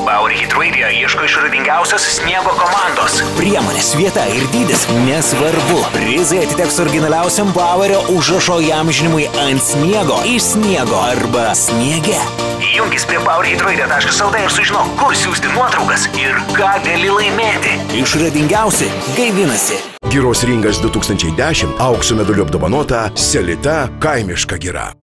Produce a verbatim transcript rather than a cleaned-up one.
Powerhit Radio ieško išradingiausios sniego komandos. Priemonės, vieta ir dydis nesvarbu. Prizai atiteks originaliausiam Powerio užrašo įamžinimui ant sniego, iš sniego arba sniege. Junkis prie powerhit radio taškas el tė ir sužinok, kur siųsti nuotraukas ir ką gali laimėti. Išradingiausi gaivinasi. Giros ringas du tūkstančiai dešimt aukso medaliu apdovanota Selita kaimiška gira.